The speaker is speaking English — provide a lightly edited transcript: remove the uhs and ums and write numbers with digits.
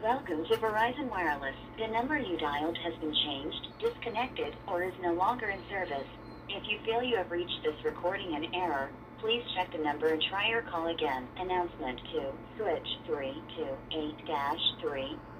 Welcome to Verizon Wireless. The number you dialed has been changed, disconnected, or is no longer in service. If you feel you have reached this recording in error, please check the number and try your call again. Announcement to switch 3 to 8-3.